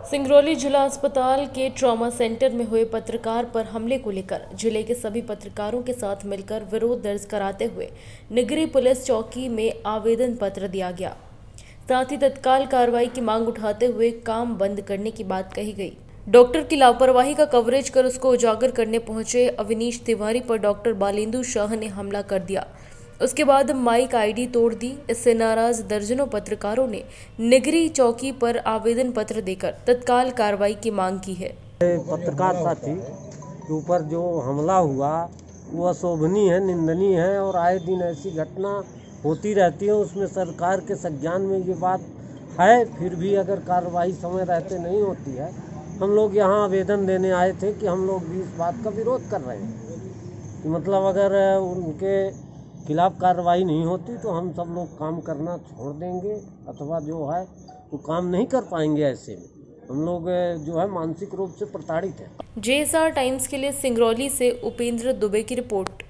सिंगरौली जिला अस्पताल के ट्रॉमा सेंटर में हुए पत्रकार पर हमले को लेकर जिले के सभी पत्रकारों के साथ मिलकर विरोध दर्ज कराते हुए निगरी पुलिस चौकी में आवेदन पत्र दिया गया। साथ ही तत्काल कार्रवाई की मांग उठाते हुए काम बंद करने की बात कही गई। डॉक्टर की लापरवाही का कवरेज कर उसको उजागर करने पहुंचे अविनीश तिवारी पर डॉक्टर बालेंदु शाह ने हमला कर दिया। उसके बाद माइक आईडी तोड़ दी। इससे नाराज दर्जनों पत्रकारों ने निगरी चौकी पर आवेदन पत्र देकर तत्काल कार्रवाई की मांग की है। पत्रकार साथी के ऊपर जो हमला हुआ वो अशोभनीय है, निंदनीय है और आए दिन ऐसी घटना होती रहती है। उसमें सरकार के संज्ञान में ये बात है, फिर भी अगर कार्रवाई समय रहते नहीं होती है। हम लोग यहाँ आवेदन देने आए थे कि हम लोग भी इस बात का विरोध कर रहे हैं कि मतलब अगर उनके खिलाफ कार्रवाई नहीं होती तो हम सब लोग काम करना छोड़ देंगे अथवा जो है वो काम नहीं कर पाएंगे। ऐसे में हम लोग जो है मानसिक रूप से प्रताड़ित हैं। JSR टाइम्स के लिए सिंगरौली से उपेंद्र दुबे की रिपोर्ट।